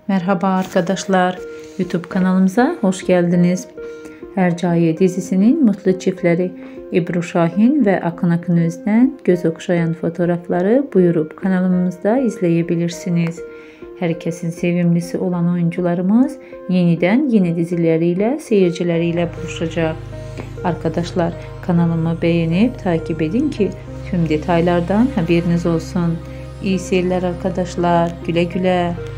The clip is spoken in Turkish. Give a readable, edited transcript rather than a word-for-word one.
Merhaba arkadaşlar, YouTube kanalımıza hoş geldiniz. Hercaiye dizisinin mutlu çiftleri Ebru Şahin ve Akın Akınöz'den göz okşayan fotoğrafları buyurup kanalımızda izleyebilirsiniz. Herkesin sevimlisi olan oyuncularımız yeniden yeni dizileriyle seyircileriyle buluşacak. Arkadaşlar kanalımı beğenip takip edin ki tüm detaylardan haberiniz olsun. İyi seyirler arkadaşlar. Güle güle.